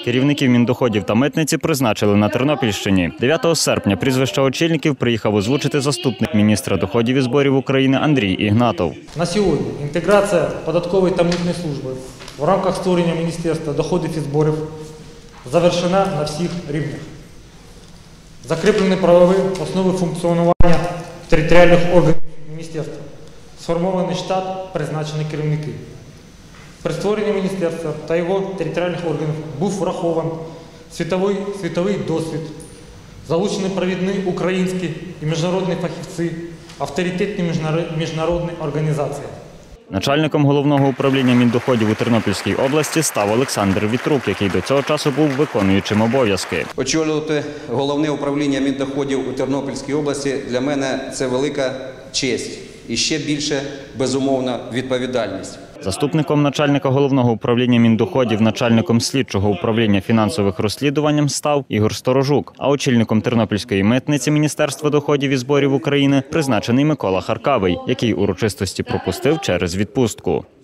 Керівників Міндоходів та митниці призначили на Тернопільщині. 9 серпня прізвища очільників приїхав озвучити заступник міністра доходів і зборів України Андрій Ігнатов. На сьогодні інтеграція податкової та митної служби в рамках створення Міністерства доходів і зборів завершена на всіх рівнях. Закріплені правові основи функціонування територіальних органів міністерства. Сформований штат, призначені керівники. При створенні міністерства та його територіальних органів був врахований світовий досвід, залучені провідні українські і міжнародні фахівці, авторитетні міжнародні організації. Начальником головного управління Міндоходів у Тернопільській області став Олександр Вітрук, який до цього часу був виконуючим обов'язки. Очолювати головне управління Міндоходів у Тернопільській області для мене – це велика честь і ще більше, безумовна, відповідальність. Заступником начальника головного управління Міндоходів, начальником слідчого управління фінансових розслідувань став Ігор Сторожук, а очільником Тернопільської митниці Міністерства доходів і зборів України призначений Микола Харкавий, який урочистості пропустив через відпустку.